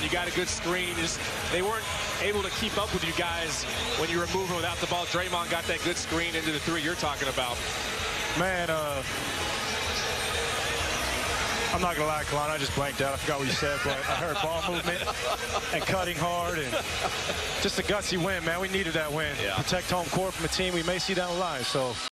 You got a good screen. They weren't able to keep up with you guys when you were moving without the ball. Draymond got that good screen into the three you're talking about. Man, I'm not going to lie, Kelenna, I just blanked out. I forgot what you said, but I heard ball movement and cutting hard and just a gutsy win, man. We needed that win. Yeah. Protect home court from a team we may see down the line. So